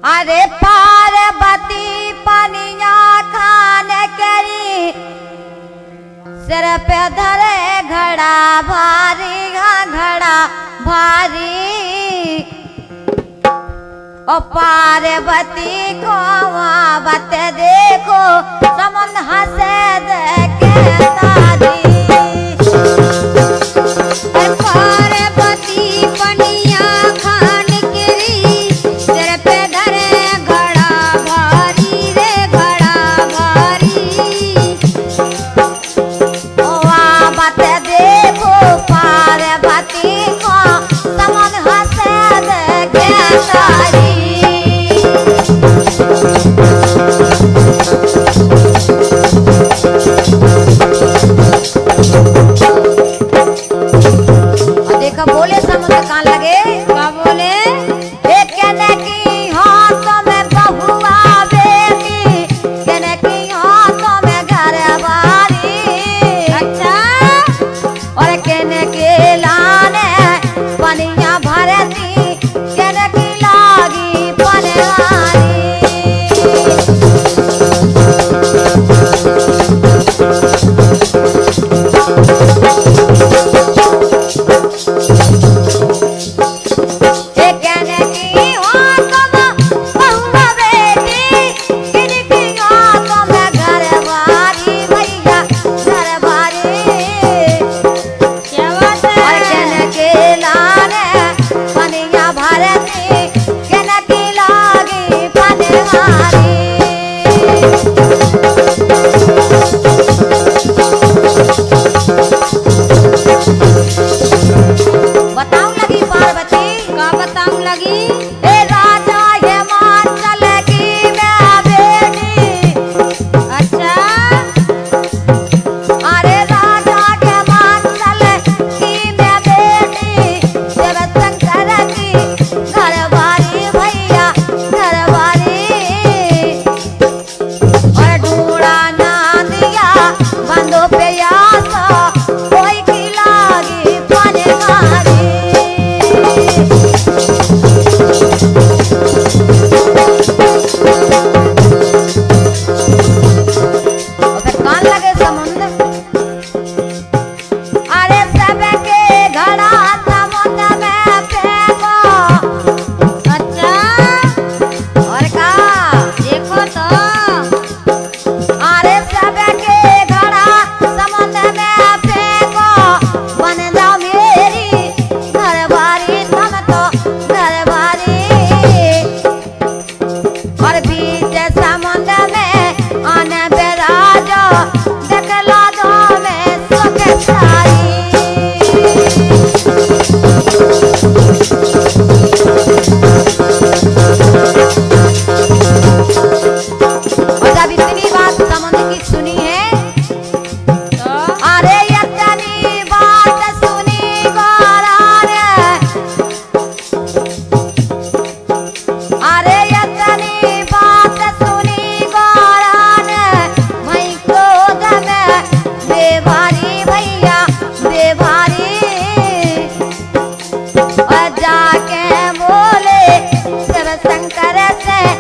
अरे पार्वती पनिया खाने करी सिर पे धरे घड़ा भारी घड़ा भारी ओ पार्वती को आवत देखो समुद्र हंसे देखे तारी पार्वती पनिया खान गिरी सिर पे धरे घड़ा भारी रे घड़ा भारी ओ आवत देखो पार्वती को समुद्र हंसे देखे तारी देखा बोले समुद्र कहाँ लगे क्या बोले कहने की हाथों में बहुआ बेटी कहने की हाथों में घर बारी अच्छा और कहने के लाने पनिया भरती कहने की लागी पनवारी कहने की हाथों में बहुआ बेटी कहने की हाथों में घर बारी भैया घर बारी क्या बात और है कहने के लाने पनिया भरती कहने की लागी पनवारी बताऊं लगी पार्वती क्या बताऊं लगी ए राजा हिमाचल की मैं बेटी अच्छा अरे राजा हिमाचल की मैं बेटी शिव शंकर की घरवारी भैया घरवारी और ढूंढा ना दिया बंदो पे आसा कोई की लागी पनवारी और फिर कान लगे समुद्र अरे सबके घड़ा समुद्र में फेंको अच्छा और का देखो तो अरे सबके घड़ा समुद्र में फेंको बन जाओ मेरी घरवारी तुम तो घरवारी और बीच समुद्र में आने पे राजो देखला दो में सुख सारी और जब इतनी बात समुद्र की सुनी है तो अरे इतनी बात सुनी गोरान अरे इतनी बात सुनी गोरान वही क्रोध में बेभारी भैया बेभारी और जाके बोले शिव शंकर से